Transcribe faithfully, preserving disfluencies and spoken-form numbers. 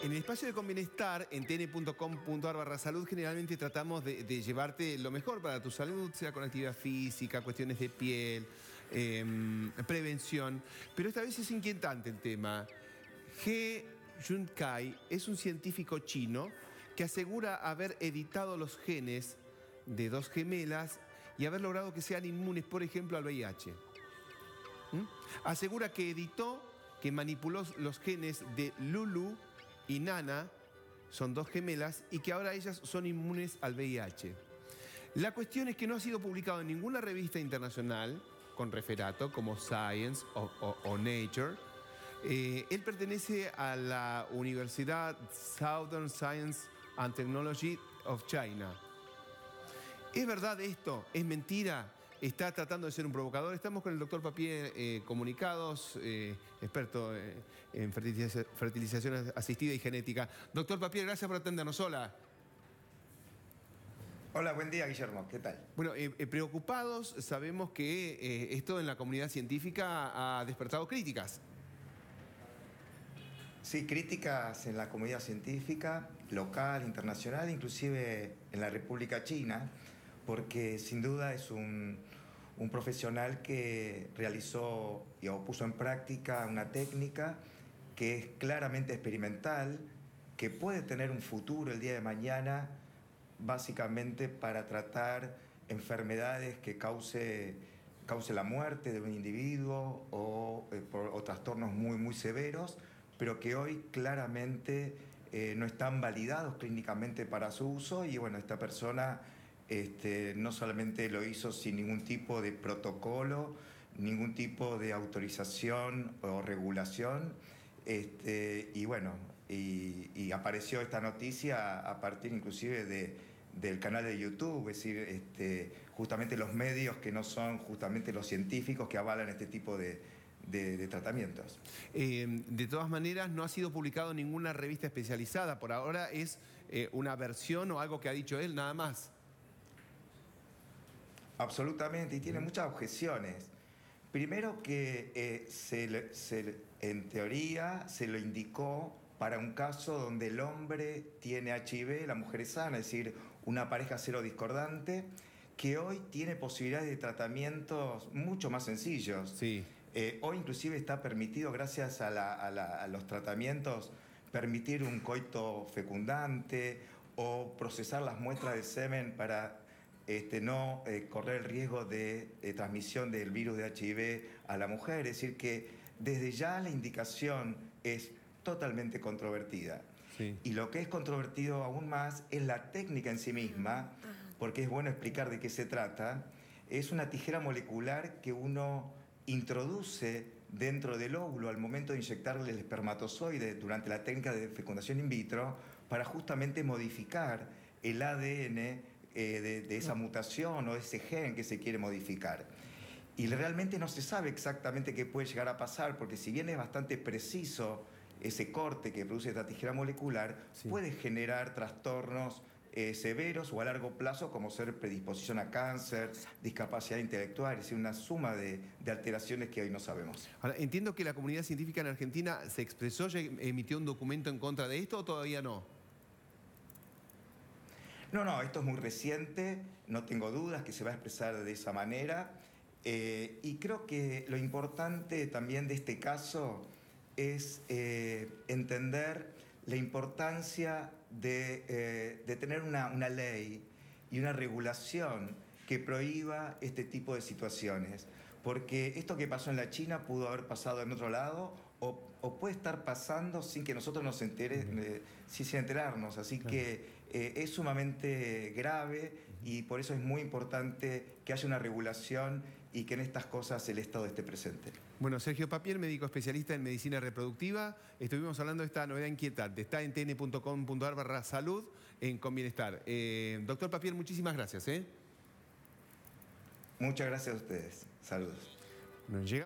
En el espacio de Conbienestar, en t n punto com punto a r barra salud, generalmente tratamos de, de llevarte lo mejor para tu salud, sea con actividad física, cuestiones de piel, eh, prevención. Pero esta vez es inquietante el tema. He Junkai es un científico chino que asegura haber editado los genes de dos gemelas y haber logrado que sean inmunes, por ejemplo, al V I H. ¿Mm? Asegura que editó, que manipuló los genes de Lulu y Nana, son dos gemelas, y que ahora ellas son inmunes al V I H. La cuestión es que no ha sido publicado en ninguna revista internacional con referato como Science o, o, o Nature. Eh, él pertenece a la Universidad Southern Science and Technology of China. ¿Es verdad esto? ¿Es mentira? ¿Está tratando de ser un provocador? Estamos con el doctor Papier eh, Comunicados, eh, experto eh, en fertilización, fertilización asistida y genética. Doctor Papier, gracias por atendernos. Hola. Hola, buen día, Guillermo. ¿Qué tal? Bueno, eh, eh, preocupados, sabemos que eh, esto en la comunidad científica ha despertado críticas. Sí, críticas en la comunidad científica, local, internacional, inclusive en la República China, porque sin duda es un, un profesional que realizó y o puso en práctica una técnica que es claramente experimental, que puede tener un futuro el día de mañana, básicamente para tratar enfermedades que cause, cause la muerte de un individuo o, eh, por, o trastornos muy, muy severos, pero que hoy claramente eh, no están validados clínicamente para su uso. Y bueno, esta persona este, no solamente lo hizo sin ningún tipo de protocolo, ningún tipo de autorización o regulación, este, y bueno, y, y apareció esta noticia a partir inclusive de, del canal de YouTube, es decir, este, justamente los medios que no son justamente los científicos que avalan este tipo de De, de tratamientos. Eh, de todas maneras, no ha sido publicado en ninguna revista especializada. Por ahora es eh, una versión o algo que ha dicho él, nada más. Absolutamente, y tiene muchas objeciones. Primero que eh, se, se, en teoría se lo indicó para un caso donde el hombre tiene H I V, la mujer es sana, es decir, una pareja cero discordante, que hoy tiene posibilidades de tratamientos mucho más sencillos. Sí. Eh, hoy inclusive está permitido, gracias a, la, a, la, a los tratamientos, permitir un coito fecundante o procesar las muestras de semen para este, no eh, correr el riesgo de eh, transmisión del virus de H I V a la mujer. Es decir, que desde ya la indicación es totalmente controvertida. Sí. Y lo que es controvertido aún más es la técnica en sí misma, porque es bueno explicar de qué se trata. Es una tijera molecular que uno introduce dentro del óvulo al momento de inyectarle el espermatozoide durante la técnica de fecundación in vitro para justamente modificar el A D N eh, de, de esa mutación o de ese gen que se quiere modificar. Y realmente no se sabe exactamente qué puede llegar a pasar, porque si bien es bastante preciso ese corte que produce esta tijera molecular, sí, puede generar trastornos Eh, severos o a largo plazo, como ser predisposición a cáncer, discapacidad intelectual, es decir, una suma de, de alteraciones que hoy no sabemos. Ahora, entiendo que la comunidad científica en Argentina se expresó, ya emitió un documento en contra de esto, ¿o todavía no? No, no, esto es muy reciente, no tengo dudas que se va a expresar de esa manera, eh, y creo que lo importante también de este caso es eh, entender la importancia de, eh, de tener una, una ley y una regulación que prohíba este tipo de situaciones. Porque esto que pasó en la China pudo haber pasado en otro lado o, o puede estar pasando sin que nosotros nos entere, eh, sin, sin enterarnos. Así claro. que eh, es sumamente grave y por eso es muy importante que haya una regulación y que en estas cosas el Estado esté presente. Bueno, Sergio Papier, médico especialista en medicina reproductiva. Estuvimos hablando de esta novedad inquietante. Está en t n punto com punto a r barra salud en Conbienestar. Eh, doctor Papier, muchísimas gracias. ¿eh? Muchas gracias a ustedes. Saludos. Nos llega